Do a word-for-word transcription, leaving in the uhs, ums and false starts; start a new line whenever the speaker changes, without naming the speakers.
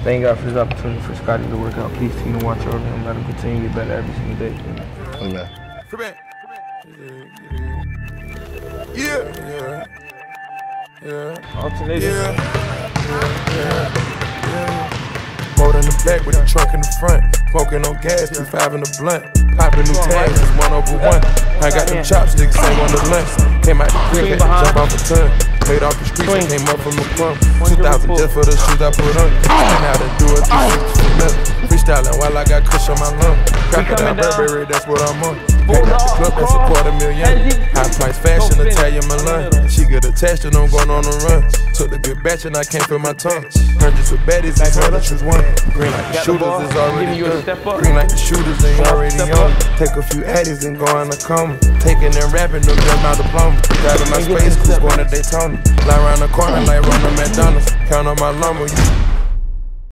Thank God for this opportunity for Scotty to work out. Please continue to watch over him. Let him continue to get better every single day.
Amen.
Yeah, yeah, yeah.
Alternating.
Yeah, yeah, yeah, yeah. Boat in the back with the trunk in the front. Smoking on gas, two five in the blunt. Popping new tags, it's one over one. I got them chopsticks, same on the lunch. Came out the crib, had to jump off a ton. Played off the streets, I came up from the club. two thousand just for the shoes I put on. And how to do it, freestyling while I got kush on my lung. Cracking out Burberry, that's what I'm on. Packed out the club, that's a quarter million. High price fashion, Italian Milan. She get attached and I'm going on a run. Took the good batch and I can't feel my tongue. Hundreds of baddies, these hundreds choose one. Green like the shooters is already done. Green like the shooters, they already on. Take a few addies and go on a coma. Taking and rapping, them jump out the plumber. Driving my space, cruise going to Daytona. Fly around the corner like Ronald McDonald's. Count on my lumber.